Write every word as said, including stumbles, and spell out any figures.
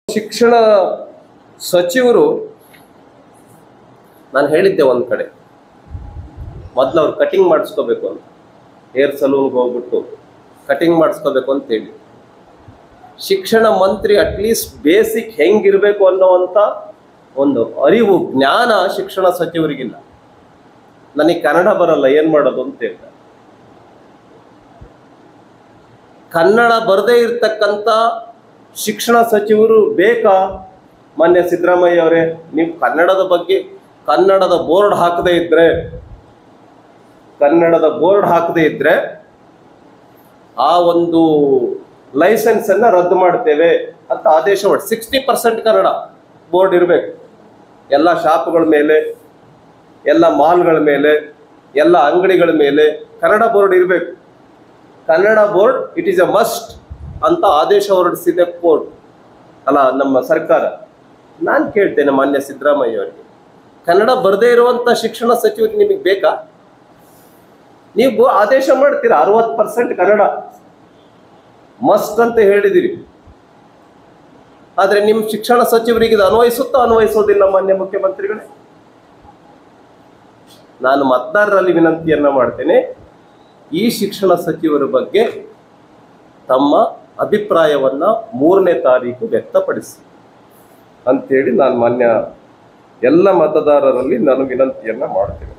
ಶಿಕ್ಷಣ ಸಚಿವರು ನಾನು ಹೇಳಿದ್ದೆ ಒಂದು ಕಡೆ ಮೊದಲು ಅವ್ರು ಕಟಿಂಗ್ ಮಾಡಿಸ್ಕೋಬೇಕು ಅಂತ, ಹೇರ್ ಸಲೂನ್ಗೆ ಹೋಗ್ಬಿಟ್ಟು ಕಟಿಂಗ್ ಮಾಡಿಸ್ಕೋಬೇಕು ಅಂತ ಹೇಳಿ. ಶಿಕ್ಷಣ ಮಂತ್ರಿ ಅಟ್ಲೀಸ್ಟ್ ಬೇಸಿಕ್ ಹೆಂಗಿರಬೇಕು ಅನ್ನೋವಂಥ ಒಂದು ಅರಿವು ಜ್ಞಾನ ಶಿಕ್ಷಣ ಸಚಿವರಿಗಿಲ್ಲ. ನನಗೆ ಕನ್ನಡ ಬರಲ್ಲ, ಏನು ಮಾಡೋದು ಅಂತ ಹೇಳ್ತಾರೆ. ಕನ್ನಡ ಬರದೇ ಇರ್ತಕ್ಕಂಥ ಶಿಕ್ಷಣ ಸಚಿವರು ಬೇಕಾ? ಮಾನ್ಯ ಸಿದ್ದರಾಮಯ್ಯ ಅವರೇ, ನೀವು ಕನ್ನಡದ ಬಗ್ಗೆ ಕನ್ನಡದ ಬೋರ್ಡ್ ಹಾಕದೇ ಇದ್ರೆ ಕನ್ನಡದ ಬೋರ್ಡ್ ಹಾಕದೇ ಇದ್ರೆ ಆ ಒಂದು ಲೈಸೆನ್ಸ್ ಅನ್ನ ರದ್ದು ಮಾಡ್ತೇವೆ ಅಂತ ಆದೇಶ ಮಾಡಿ. ಸಿಕ್ಸ್ಟಿ ಪರ್ಸೆಂಟ್ ಕನ್ನಡ ಬೋರ್ಡ್ ಇರಬೇಕು ಎಲ್ಲ ಶಾಪ್ಗಳ ಮೇಲೆ, ಎಲ್ಲ ಮಾಲ್ಗಳ ಮೇಲೆ, ಎಲ್ಲ ಅಂಗಡಿಗಳ ಮೇಲೆ ಕನ್ನಡ ಬೋರ್ಡ್ ಇರಬೇಕು. Kannada board it is a must ಅಂತ ಆದೇಶ ಹೊರಡಿಸಿದೆ ಕೋರ್ಟ್ ಅಲ್ಲ ನಮ್ಮ ಸರ್ಕಾರ. ನಾನು ಕೇಳ್ತೇನೆ ಮಾನ್ಯ ಸಿದ್ದರಾಮಯ್ಯ ಅವರಿಗೆ, ಕನ್ನಡ ಬರದೇ ಇರುವಂತ ಶಿಕ್ಷಣ ಸಚಿವರಿಗೆ ನಿಮಗೆ ಬೇಕಾ? ನೀವು ಆದೇಶ ಮಾಡ್ತೀರಾ ಅರವತ್ತು ಪರ್ಸೆಂಟ್ ಕನ್ನಡ ಮಸ್ಟ್ ಅಂತ ಹೇಳಿದಿರಿ, ಆದ್ರೆ ನಿಮ್ಮ ಶಿಕ್ಷಣ ಸಚಿವರಿಗೆ ಇದು ಅನ್ವಯಿಸುತ್ತಾ ಅನ್ವಯಿಸೋದಿಲ್ಲ? ಮಾನ್ಯ ಮುಖ್ಯಮಂತ್ರಿಗಳೇ, ನಾನು ಮತದಾರರಲ್ಲಿ ವಿನಂತಿಯನ್ನ ಮಾಡ್ತೇನೆ, ಈ ಶಿಕ್ಷಣ ಸಚಿವರ ಬಗ್ಗೆ ತಮ್ಮ ಅಭಿಪ್ರಾಯವನ್ನ ಮೂರನೇ ತಾರೀಕು ವ್ಯಕ್ತಪಡಿಸಿ ಅಂತೇಳಿ ನಾನು ಮಾನ್ಯ ಎಲ್ಲ ಮತದಾರರಲ್ಲಿ ನಾನು ವಿನಂತಿಯನ್ನ ಮಾಡ್ತೇನೆ.